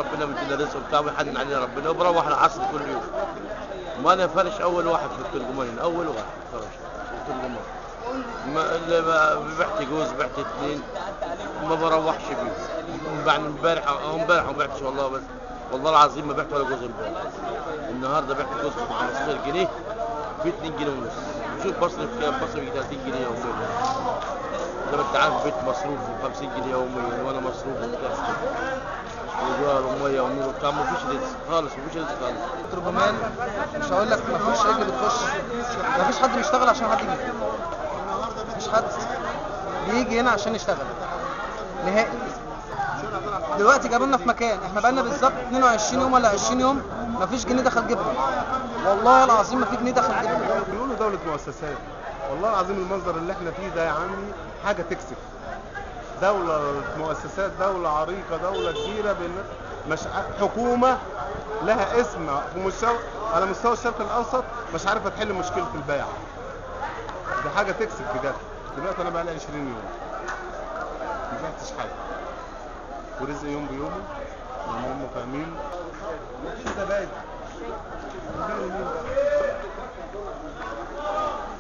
ربنا بيدينا رزق وبتاع ويحنن علينا ربنا وبروح العصر كل يوم. ما انا فرش اول واحد في الترجمان، اول واحد فرش في الترجمان. ما اللي بعت جوز بعت اثنين ما بروحش بيه. بعد امبارح ما بعتش والله، بس والله العظيم ما بعت ولا جوز امبارح. النهارده بعت جوز ب 15 جنيه ب 2 جنيه ونص. شوف بصرف كام؟ بصرف 30 جنيه يوميا. زي ما انت عارف بيت مصروفه 50 جنيه يوميا وانا مصروفه بتاع ايجار وميه ونور وبتاع. ما فيش رزق خالص، ما فيش رزق خالص. ترجمان مش هقول لك ما فيش رجل بتخش، ما فيش حد بيشتغل عشان حد يجي، ما فيش حد بيجي هنا عشان يشتغل نهائي. دلوقتي جابوا لنا في مكان احنا بقالنا بالظبط 22 يوم ولا 20 يوم ما فيش جنيه دخل جيبنا، والله العظيم ما في جنيه دخل جيبنا. بيقولوا دولة مؤسسات، والله العظيم المنظر اللي احنا فيه ده يا عمي حاجة تكسف. دولة مؤسسات، دولة عريقة، دولة كبيرة، مش حكومة لها اسم على مستوى الشرق الأوسط مش عارفة تحل مشكلة البيع. دي حاجة تكسف بجد. دلوقتي أنا بقى لي 20 يوم ما بعتش حاجة، ورزق يوم بيومه لأن هم فاهمين مفيش زباين.